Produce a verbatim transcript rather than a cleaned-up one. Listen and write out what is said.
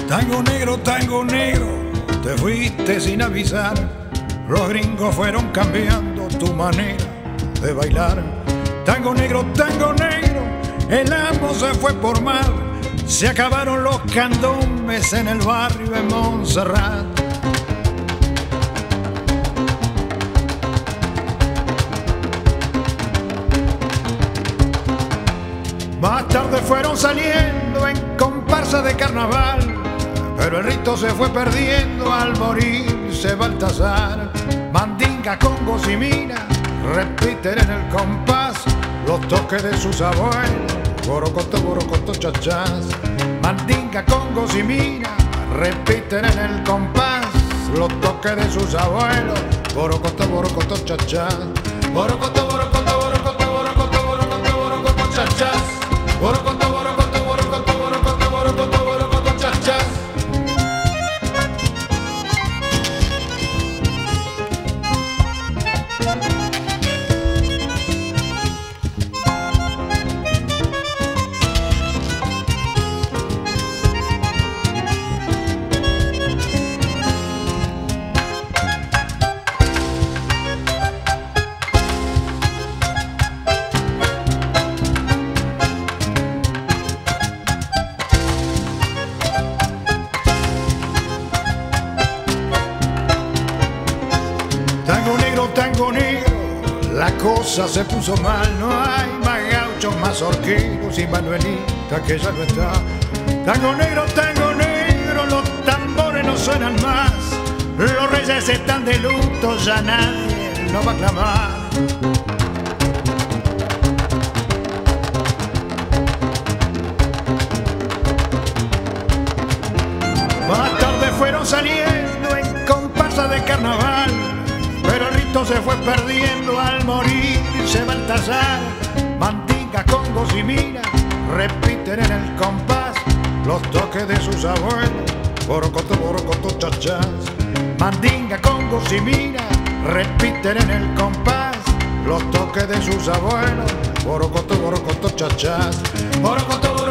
Tango negro, tango negro, te fuiste sin avisar. Los gringos fueron cambiando tu manera de bailar. Tango negro, tango negro, el amo se fue por mar. Se acabaron los candombes en el barrio de Montserrat. Más tarde fueron saliendo en comparsa de carnaval, pero el rito se fue perdiendo al morirse Baltasar. Mandinga, congos y mina repiten en el compás los toques de sus abuelos. Borocoto, borocoto, chachás. Mandinga, congos y mina repiten en el compás los toques de sus abuelos. Borocoto, borocoto, chachás. Borocoto, borocoto, borocoto, borocoto, borocoto, borocoto, chachás. Borocoto, borocoto, borocoto, borocoto, borocoto, borocoto, chachás. Tango negro, tango negro, la cosa se puso mal. No hay más gauchos, más horqueros y Manuelita que ya no está. Tango negro, tango negro, los tambores no suenan más. Los reyes están de luto, ya nadie lo va a clamar. Más tarde fueron saliendo en comparsa de carnaval, pero el rito se fue perdiendo al morirse Baltasar. Mandinga, congos y mina repiten en el compás los toques de sus abuelos. Borocoto, borocoto, chachás. Mandinga, congos y mina repiten en el compás los toques de sus abuelos. Borocoto, borocoto, chachás. Borocoto,